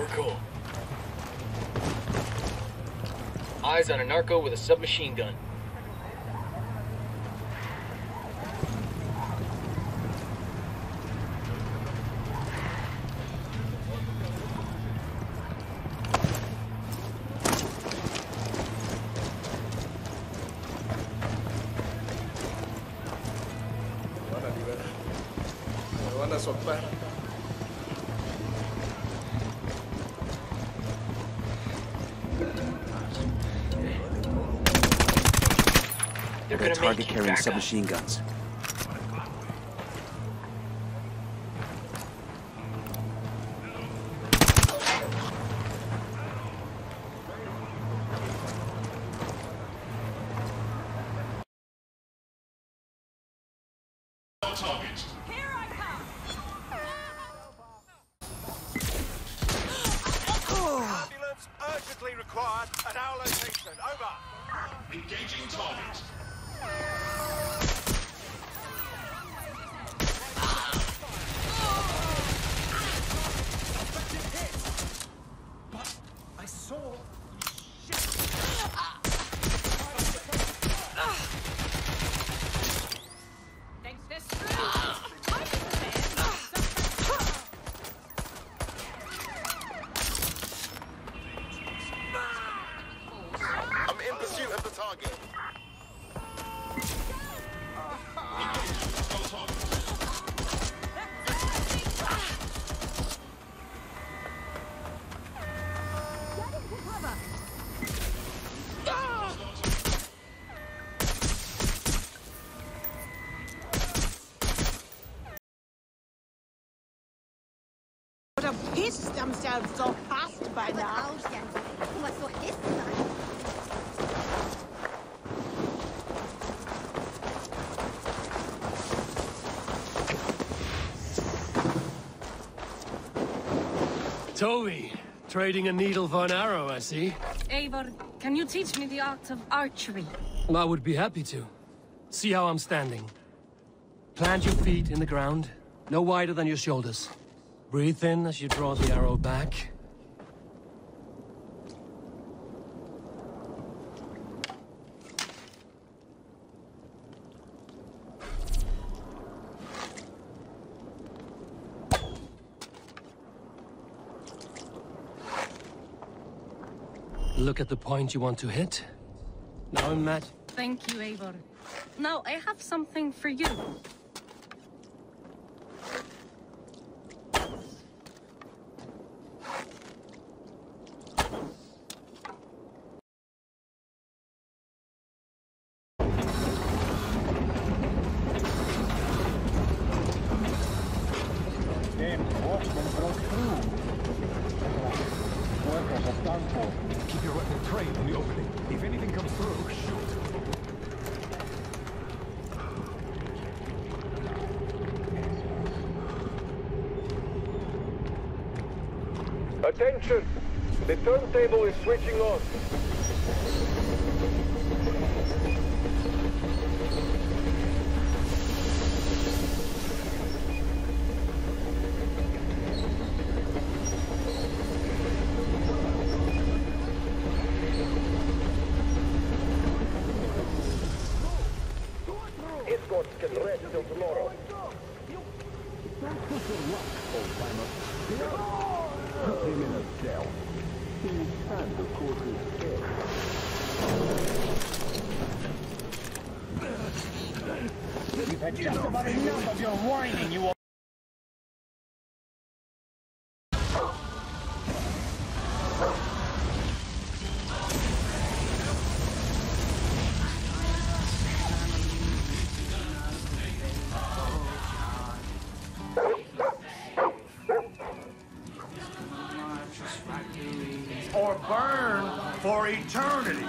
We're cool. Eyes on a narco with a submachine gun. Me van a soltar. They're The gonna target make you carrying back up. submachine guns. Ambulance urgently required at our location. Over. Engaging target. But I saw. Thanks, that's true. I'm in pursuit of the target. Would have pissed themselves so fast by now. Was soll das sein? Toby, trading a needle for an arrow, I see. Eivor, can you teach me the art of archery? I would be happy to. See how I'm standing. Plant your feet in the ground, no wider than your shoulders. Breathe in as you draw the arrow back. Look at the point you want to hit. Now imagine... Thank you, Eivor. Now, I have something for you. Keep your weapon trained on the opening. If anything comes through, shoot. Attention! The turntable is switching on. Escorts can rest till tomorrow. Put him in a cell. He'll stand the court's You've had just about enough of your whining, you or burn for eternity.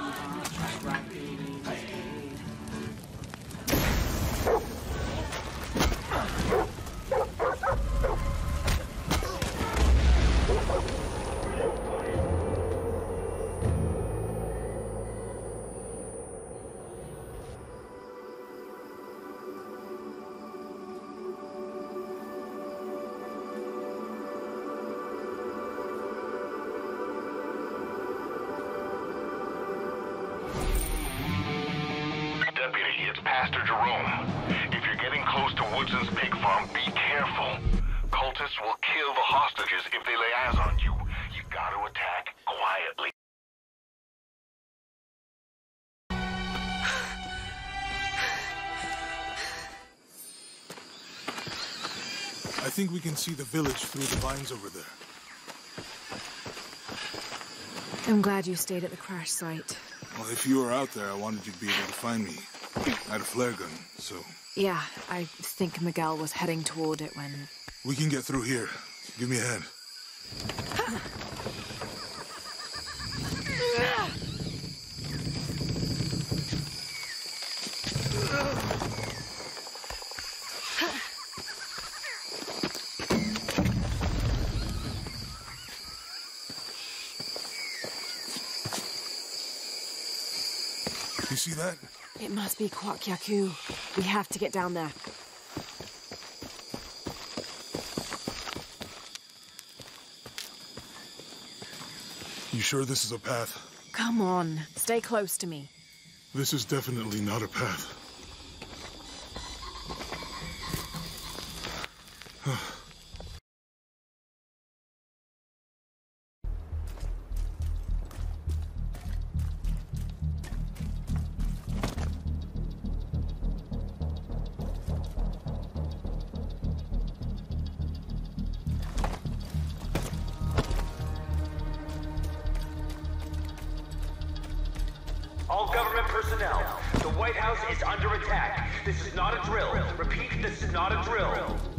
Woodson's pig farm, be careful. Cultists will kill the hostages if they lay eyes on you. You gotta attack quietly. I think we can see the village through the vines over there. I'm glad you stayed at the crash site. Well, if you were out there, I wanted you to be able to find me. I had a flare gun, so... Yeah, I think Miguel was heading toward it when... We can get through here. Give me a hand. You see that? It must be Kuwaq Yaku. We have to get down there. You sure this is a path? Come on, stay close to me. This is definitely not a path. All government personnel, the White House is under attack. This is not a drill. Repeat, this is not a drill.